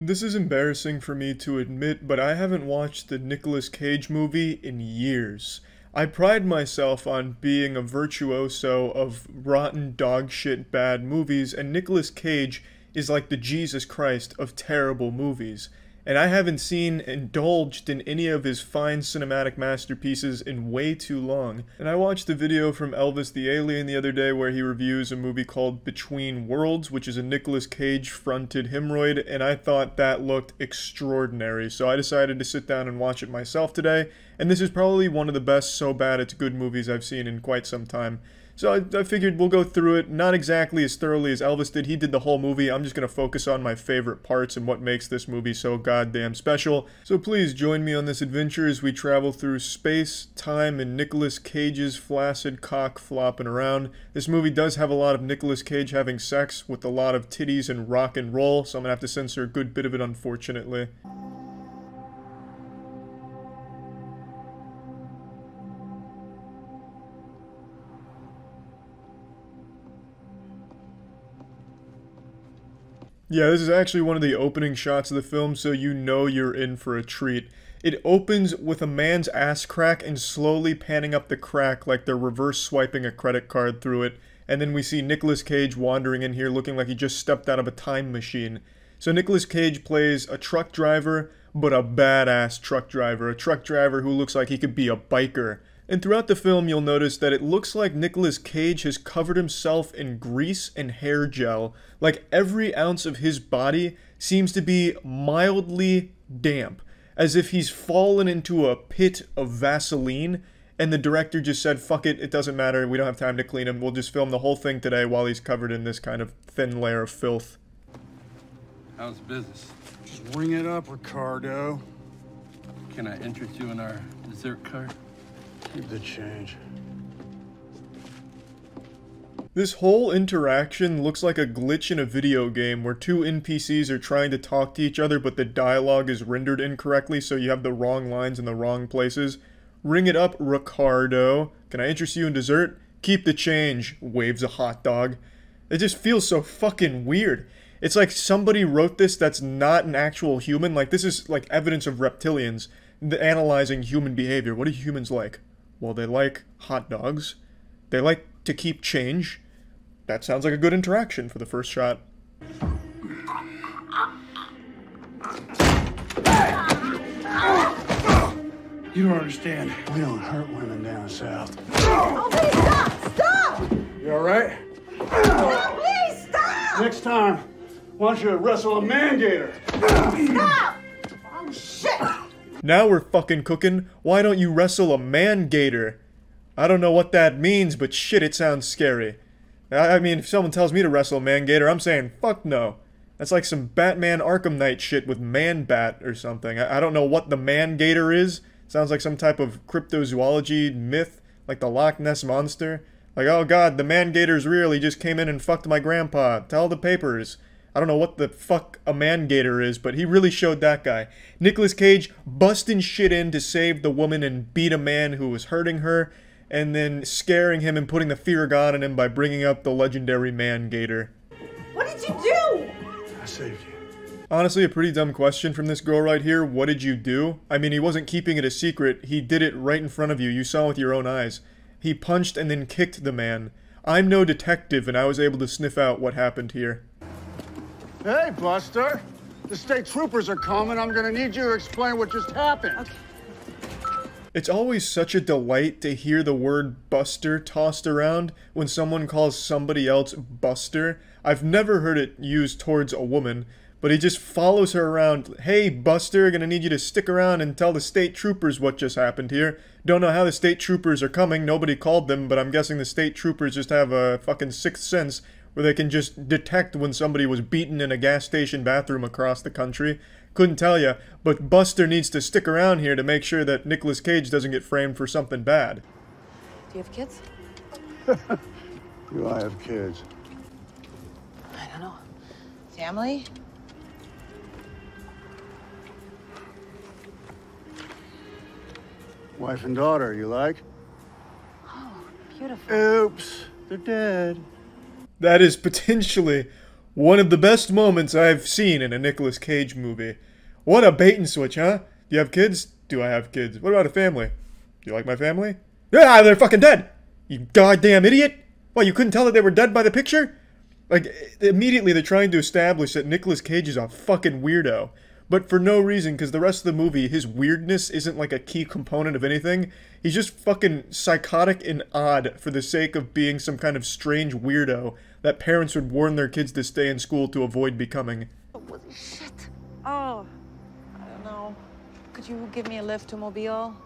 This is embarrassing for me to admit, but I haven't watched the Nicolas Cage movie in years. I pride myself on being a virtuoso of rotten dog shit bad movies, and Nicolas Cage is like the Jesus Christ of terrible movies. And I haven't indulged in any of his fine cinematic masterpieces in way too long. And I watched a video from Elvis the Alien the other day where he reviews a movie called Between Worlds, which is a Nicolas Cage fronted hemorrhoid, and I thought that looked extraordinary. So I decided to sit down and watch it myself today, and this is probably one of the best so bad it's good movies I've seen in quite some time. So I figured we'll go through it, not exactly as thoroughly as Elvis did. He did the whole movie. I'm just going to focus on my favorite parts and what makes this movie so goddamn special. So please join me on this adventure as we travel through space, time, and Nicolas Cage's flaccid cock flopping around. This movie does have a lot of Nicolas Cage having sex with a lot of titties and rock and roll, so I'm going to have to censor a good bit of it, unfortunately. Yeah, this is actually one of the opening shots of the film, so you know you're in for a treat. It opens with a man's ass crack and slowly panning up the crack like they're reverse swiping a credit card through it, and then we see Nicolas Cage wandering in here looking like he just stepped out of a time machine. So Nicolas Cage plays a truck driver, but a badass truck driver. A truck driver who looks like he could be a biker. And throughout the film, you'll notice that it looks like Nicolas Cage has covered himself in grease and hair gel. Like every ounce of his body seems to be mildly damp, as if he's fallen into a pit of Vaseline, and the director just said, fuck it, it doesn't matter, we don't have time to clean him, we'll just film the whole thing today while he's covered in this kind of thin layer of filth. How's business? Just ring it up, Ricardo. Can I interest you in our dessert cart? Keep the change. This whole interaction looks like a glitch in a video game where two NPCs are trying to talk to each other but the dialogue is rendered incorrectly, so you have the wrong lines in the wrong places. Ring it up, Ricardo. Can I interest you in dessert? Keep the change, waves a hot dog. It just feels so fucking weird. It's like somebody wrote this that's not an actual human. Like, this is like evidence of reptilians analyzing human behavior. What do humans like? Well, they like hot dogs. They like to keep change. That sounds like a good interaction for the first shot. You don't understand. We don't hurt women down south. Oh, please stop! Stop! You all right? No, please stop! Next time, why don't you wrestle a man-gator? Stop! Oh, shit! Now we're fucking cooking. Why don't you wrestle a man-gator? I don't know what that means, but shit, it sounds scary. I mean, if someone tells me to wrestle a man-gator, I'm saying, fuck no. That's like some Batman Arkham Knight shit with Man-Bat or something. I don't know what the man-gator is. Sounds like some type of cryptozoology myth, like the Loch Ness Monster. Like, oh god, the man-gator's real, he just came in and fucked my grandpa. Tell the papers. I don't know what the fuck a man-gator is, but he really showed that guy. Nicolas Cage busting shit in to save the woman and beat a man who was hurting her, and then scaring him and putting the fear of God in him by bringing up the legendary man-gator. What did you do? I saved you. Honestly, a pretty dumb question from this girl right here. What did you do? I mean, he wasn't keeping it a secret. He did it right in front of you. You saw with your own eyes. He punched and then kicked the man. I'm no detective, and I was able to sniff out what happened here. Hey, Buster. The state troopers are coming. I'm gonna need you to explain what just happened. Okay. It's always such a delight to hear the word Buster tossed around when someone calls somebody else Buster. I've never heard it used towards a woman, but he just follows her around. Hey, Buster, gonna need you to stick around and tell the state troopers what just happened here. Don't know how the state troopers are coming, nobody called them, but I'm guessing the state troopers just have a fucking sixth sense where they can just detect when somebody was beaten in a gas station bathroom across the country. Couldn't tell ya, but Buster needs to stick around here to make sure that Nicolas Cage doesn't get framed for something bad. Do you have kids? Do I have kids? I don't know. Family? Wife and daughter, you like? Oh, beautiful. Oops, they're dead. That is potentially One of the best moments I've seen in a Nicolas Cage movie. What a bait and switch, huh? Do you have kids? Do I have kids? What about a family? Do you like my family? Yeah, they're fucking dead! You goddamn idiot! What, you couldn't tell that they were dead by the picture? Like, immediately they're trying to establish that Nicolas Cage is a fucking weirdo. But for no reason, because the rest of the movie, his weirdness isn't like a key component of anything. He's just fucking psychotic and odd for the sake of being some kind of strange weirdo that parents would warn their kids to stay in school to avoid becoming. Holy shit. Oh, I don't know. Could you give me a lift to Mobile?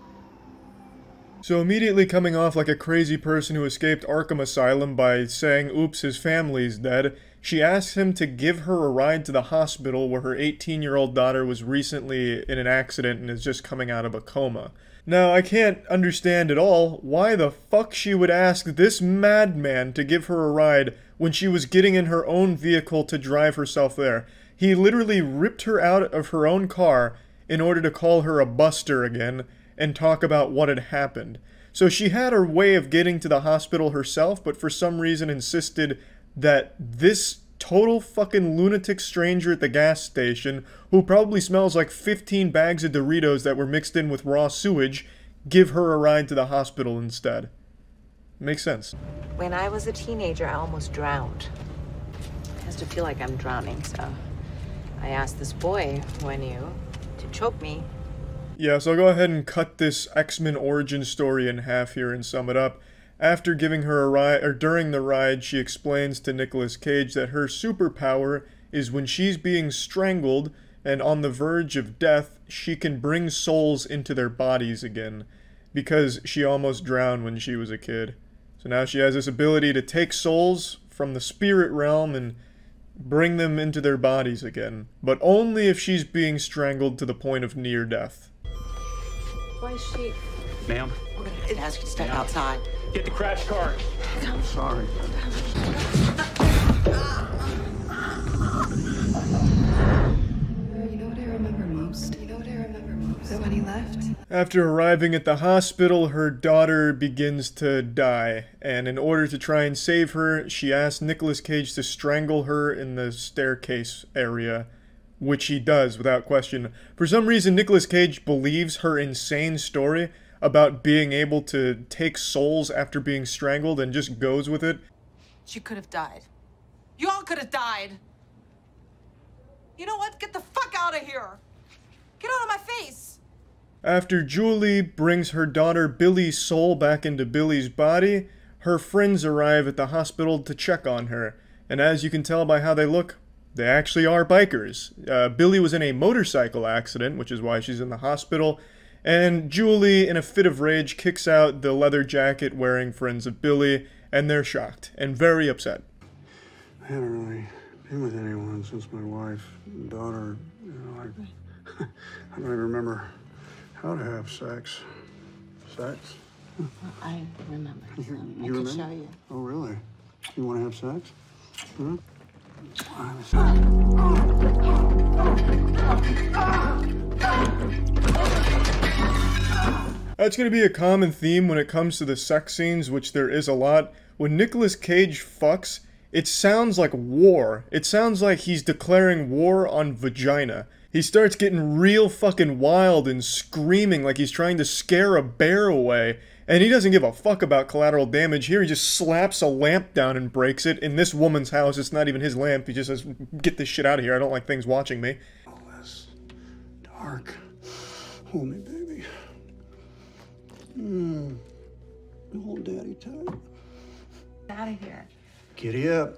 So immediately coming off like a crazy person who escaped Arkham Asylum by saying, oops, his family's dead, she asks him to give her a ride to the hospital where her 18-year-old daughter was recently in an accident and is just coming out of a coma. Now, I can't understand at all why the fuck she would ask this madman to give her a ride when she was getting in her own vehicle to drive herself there. He literally ripped her out of her own car in order to call her a buster again and talk about what had happened. So she had her way of getting to the hospital herself, but for some reason insisted that this total fucking lunatic stranger at the gas station, who probably smells like 15 bags of Doritos that were mixed in with raw sewage, give her a ride to the hospital instead. Makes sense. When I was a teenager, I almost drowned. It has to feel like I'm drowning, so I asked this boy who I knew to choke me. Yeah, so I'll go ahead and cut this X-Men origin story in half here and sum it up. After giving her a ride, or during the ride, she explains to Nicolas Cage that her superpower is when she's being strangled and on the verge of death, she can bring souls into their bodies again, because she almost drowned when she was a kid. So now she has this ability to take souls from the spirit realm and bring them into their bodies again, but only if she's being strangled to the point of near death. Why is she? Ma'am, We're gonna ask you to step outside. get the crash cart. I'm sorry. You know what I remember most? You know what I remember most? That when he left? After arriving at the hospital, her daughter begins to die, and in order to try and save her, she asks Nicolas Cage to strangle her in the staircase area, which he does without question. For some reason, Nicolas Cage believes her insane story about being able to take souls after being strangled and just goes with it. She could have died. You all could have died. You know what? Get the fuck out of here. Get out of my face. After Julie brings her daughter Billy's soul back into Billy's body, her friends arrive at the hospital to check on her. And as you can tell by how they look, they actually are bikers. Billy was in a motorcycle accident, which is why she's in the hospital. And Julie, in a fit of rage, kicks out the leather jacket wearing friends of Billy, and they're shocked and very upset. I haven't really been with anyone since my wife and daughter, you know, I don't even remember how to have sex. Sex? I remember. You I can remember? show you. Oh, really? You want to have sex? Huh? That's going to be a common theme when it comes to the sex scenes, which there is a lot. When Nicolas Cage fucks, it sounds like war. It sounds like he's declaring war on vagina. He starts getting real fucking wild and screaming like he's trying to scare a bear away. And he doesn't give a fuck about collateral damage. Here he just slaps a lamp down and breaks it. In this woman's house, it's not even his lamp. He just says, get this shit out of here. I don't like things watching me. All this dark. Hold me, baby. Hold daddy tight. Out of here. Giddy up.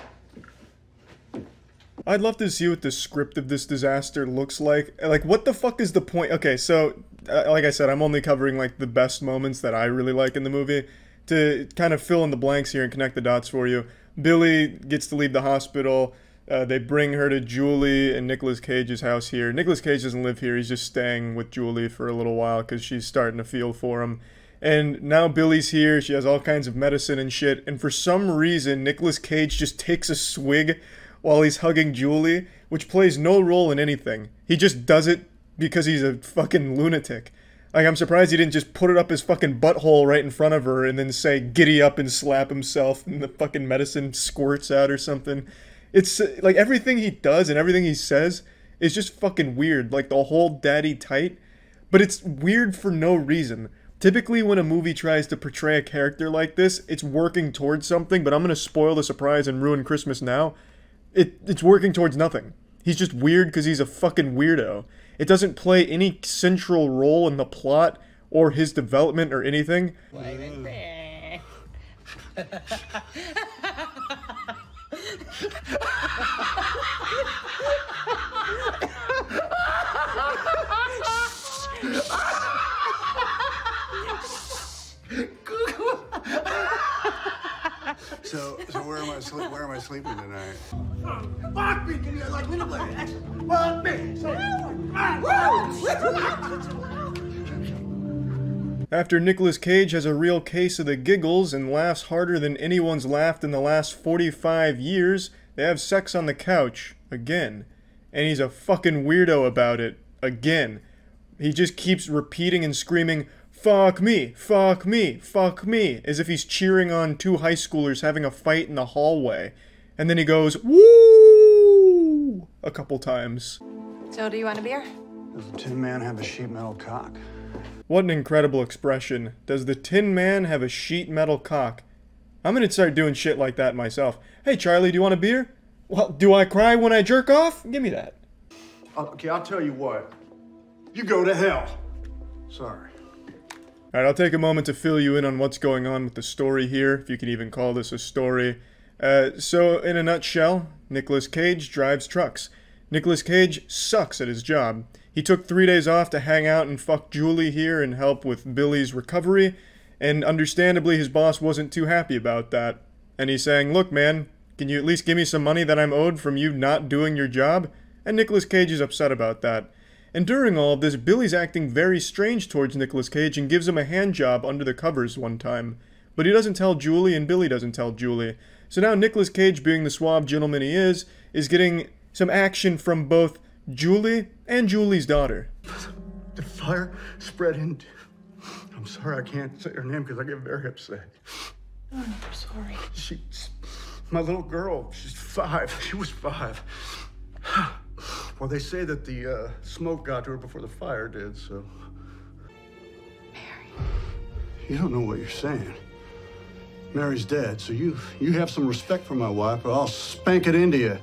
I'd love to see what the script of this disaster looks like. Like, what the fuck is the point? Okay, so, like I said, I'm only covering, like, the best moments that I really like in the movie. To kind of fill in the blanks here and connect the dots for you, Billy gets to leave the hospital. They bring her to Julie and Nicolas Cage's house here. Nicolas Cage doesn't live here. He's just staying with Julie for a little while because she's starting to feel for him. And now Billy's here. She has all kinds of medicine and shit. And for some reason, Nicolas Cage just takes a swig while he's hugging Julie, which plays no role in anything. He just does it because he's a fucking lunatic. Like, I'm surprised he didn't just put it up his fucking butthole right in front of her and then say, giddy up and slap himself and the fucking medicine squirts out or something. It's like everything he does and everything he says is just fucking weird. Like the whole daddy tight. But it's weird for no reason. Typically when a movie tries to portray a character like this, it's working towards something, but I'm gonna spoil the surprise and ruin Christmas now. It's working towards nothing. He's just weird because he's a fucking weirdo. It doesn't play any central role in the plot or his development or anything. So where am I sleeping tonight? Fuck me! Can you like me to play? Fuck me! After Nicolas Cage has a real case of the giggles and laughs harder than anyone's laughed in the last 45 years, they have sex on the couch, again. And he's a fucking weirdo about it, again. He just keeps repeating and screaming, "Fuck me, fuck me, fuck me," as if he's cheering on two high schoolers having a fight in the hallway. And then he goes, "Woo!" a couple times. So, do you want a beer? Does the Tin Man have a sheet metal cock? What an incredible expression. Does the Tin Man have a sheet metal cock? I'm gonna start doing shit like that myself. Hey Charlie, do you want a beer? Well, do I cry when I jerk off? Give me that. Okay, I'll tell you what. You go to hell. Sorry. Alright, I'll take a moment to fill you in on what's going on with the story here, if you can even call this a story. So, in a nutshell, Nicolas Cage drives trucks. Nicolas Cage sucks at his job. He took 3 days off to hang out and fuck Julie here and help with Billy's recovery, and understandably his boss wasn't too happy about that. And he's saying, "Look man, can you at least give me some money that I'm owed from you not doing your job?" And Nicolas Cage is upset about that. And during all of this, Billy's acting very strange towards Nicolas Cage and gives him a hand job under the covers one time. But he doesn't tell Julie and Billy doesn't tell Julie. So now Nicolas Cage, being the suave gentleman he is getting some action from both Julie and Julie's daughter. The fire spread in. I'm sorry, I can't say her name because I get very upset. Oh, I'm sorry. She's my little girl. She's 5. She was 5. Well, they say that the smoke got to her before the fire did, so. Mary. You don't know what you're saying. Mary's dead, so you have some respect for my wife, or I'll spank it into you.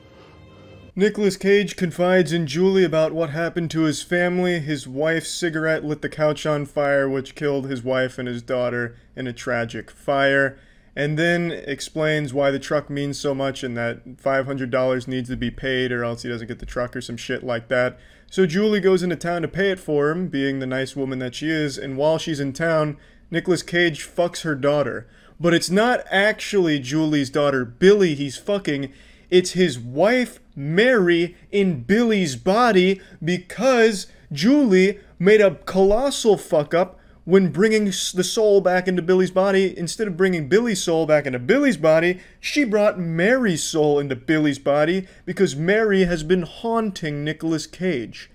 Nicolas Cage confides in Julie about what happened to his family. His wife's cigarette lit the couch on fire, which killed his wife and his daughter in a tragic fire. And then explains why the truck means so much and that $500 needs to be paid or else he doesn't get the truck or some shit like that. So Julie goes into town to pay it for him, being the nice woman that she is, and while she's in town, Nicolas Cage fucks her daughter. But it's not actually Julie's daughter, Billy, he's fucking. It's his wife, Mary, in Billy's body because Julie made a colossal fuck up when bringing the soul back into Billy's body. Instead of bringing Billy's soul back into Billy's body, she brought Mary's soul into Billy's body because Mary has been haunting Nicolas Cage.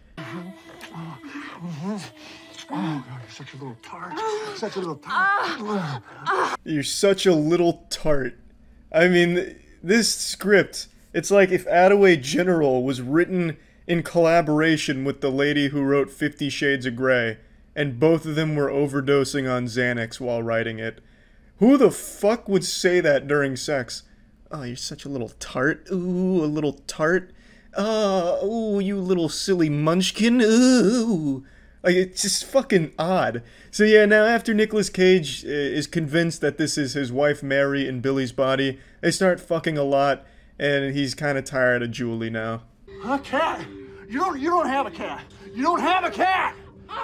Oh, God, you're such a little tart. Such a little tart. You're such a little tart. I mean, this script, it's like if Attaway General was written in collaboration with the lady who wrote 50 Shades of Grey, and both of them were overdosing on Xanax while writing it. Who the fuck would say that during sex? Oh, you're such a little tart. Ooh, a little tart. Oh, ooh, you little silly munchkin. Ooh. Like, it's just fucking odd. So yeah, now after Nicolas Cage is convinced that this is his wife Mary in Billy's body, they start fucking a lot, and he's kind of tired of Julie now. A cat? You don't have a cat. You don't have a cat!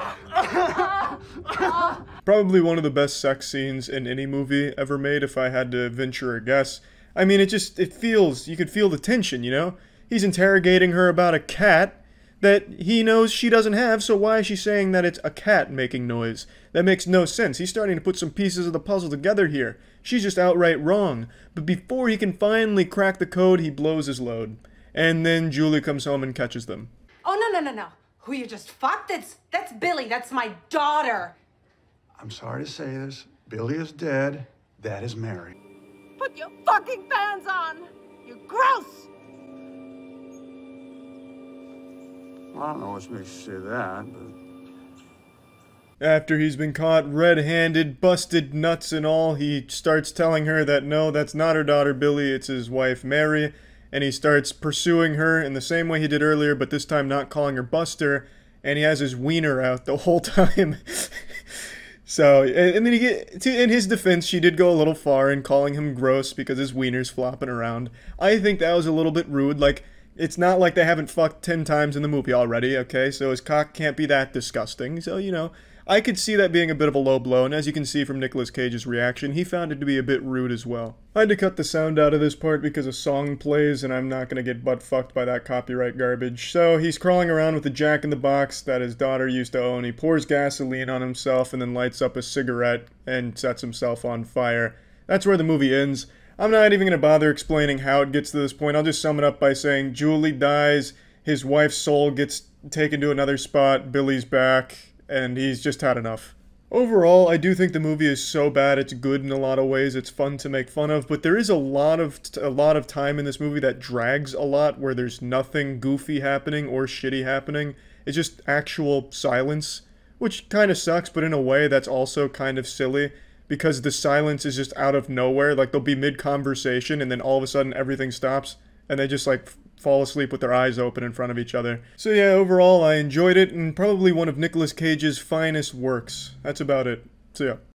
Probably one of the best sex scenes in any movie ever made, if I had to venture a guess. I mean, you could feel the tension, you know? He's interrogating her about a cat that he knows she doesn't have, so why is she saying that it's a cat making noise? That makes no sense. He's starting to put some pieces of the puzzle together here. She's just outright wrong. But before he can finally crack the code, he blows his load. And then Julie comes home and catches them. Oh, no. Who you just fucked? That's Billy. That's my daughter. I'm sorry to say this. Billy is dead. That is Mary. Put your fucking pants on, you Gross! Well, I don't know what makes you say that, but... After he's been caught red-handed, busted nuts and all, he starts telling her that no, that's not her daughter Billy, it's his wife Mary, and he starts pursuing her in the same way he did earlier, but this time not calling her Buster, and he has his wiener out the whole time. So, and then in his defense, she did go a little far in calling him gross because his wiener's flopping around. I think that was a little bit rude, like, it's not like they haven't fucked 10 times in the movie already, okay, so his cock can't be that disgusting, so, you know, I could see that being a bit of a low blow, and as you can see from Nicolas Cage's reaction, he found it to be a bit rude as well. I had to cut the sound out of this part because a song plays, and I'm not gonna get butt-fucked by that copyright garbage. So, he's crawling around with the jack-in-the-box that his daughter used to own. He pours gasoline on himself and then lights up a cigarette and sets himself on fire. That's where the movie ends. I'm not even gonna bother explaining how it gets to this point. I'll just sum it up by saying Julie dies, his wife's soul gets taken to another spot, Billy's back, and he's just had enough. Overall, I do think the movie is so bad it's good in a lot of ways. It's fun to make fun of, but there is a lot of time in this movie that drags a lot, where there's nothing goofy happening or shitty happening. It's just actual silence, which kind of sucks, but in a way that's also kind of silly, because the silence is just out of nowhere. Like, they'll be mid-conversation, and then all of a sudden everything stops, and they just, like, fall asleep with their eyes open in front of each other. So yeah, overall, I enjoyed it, and probably one of Nicolas Cage's finest works. That's about it. So yeah.